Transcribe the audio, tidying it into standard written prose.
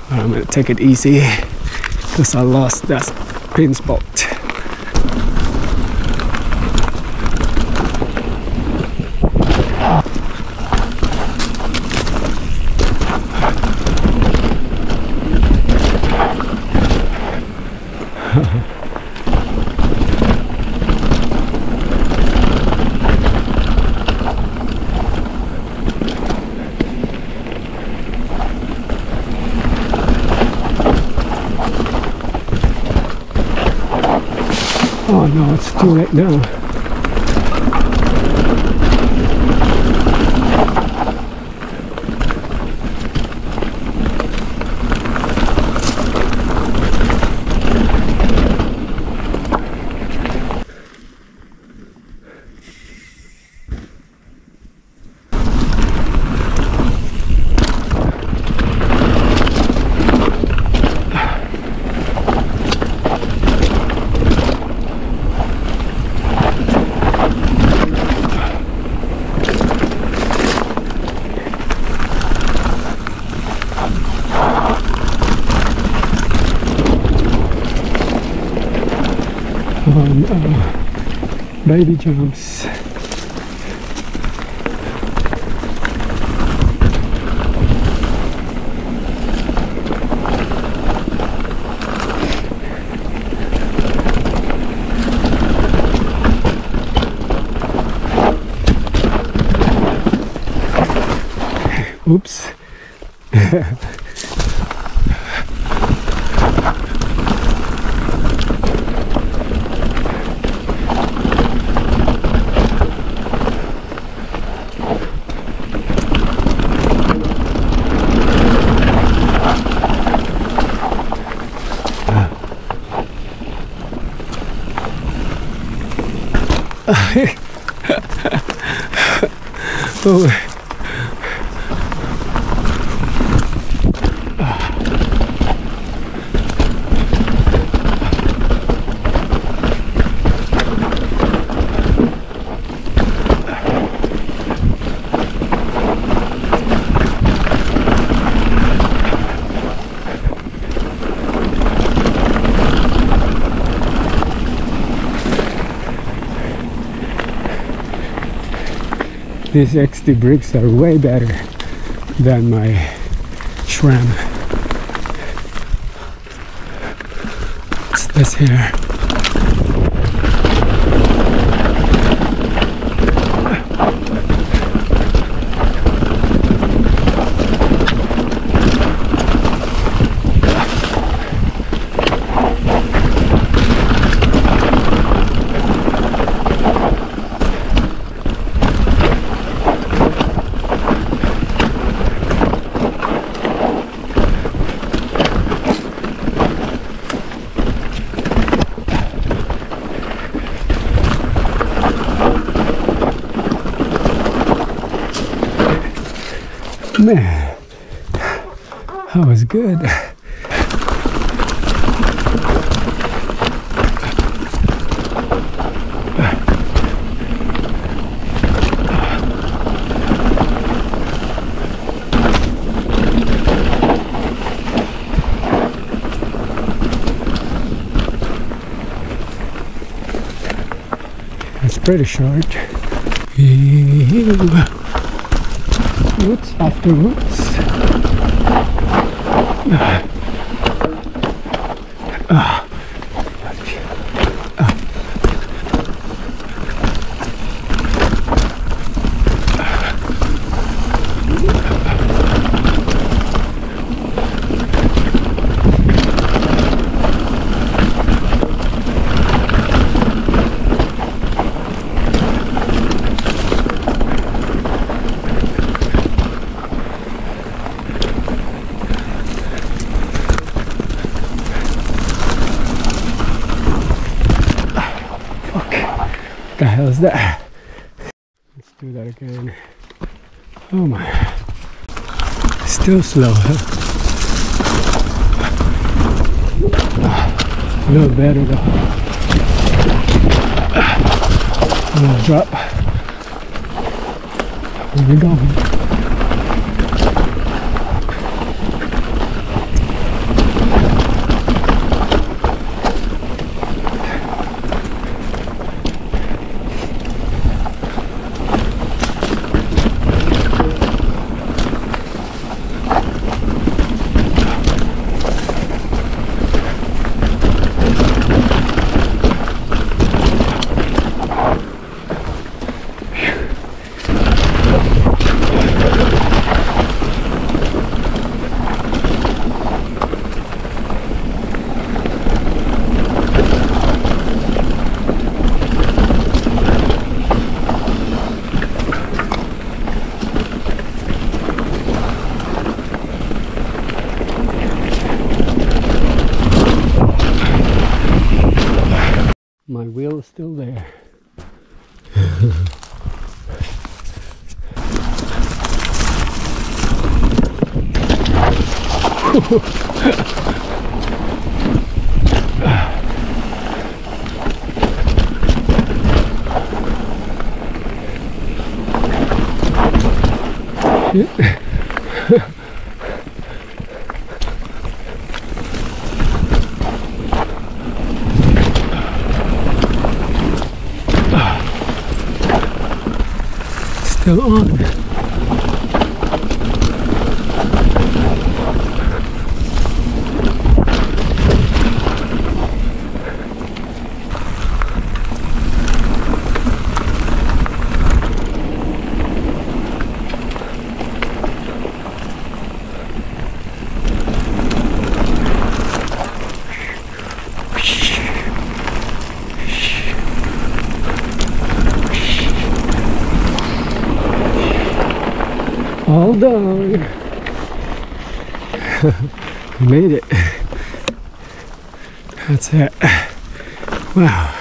I'm gonna take it easy because I lost that pin spot. Oh no, it's too late now. Baby jumps. Oops. Oh. These XT bricks are way better than my SRAM. What's this here? Man, that was good. It's pretty short. Roots after roots. The hell is that? Let's do that again. Oh my. Still slow, huh? A little better though. A little drop. Where we going? My wheel is still there. Still on. All done. We made it. That's it. Wow.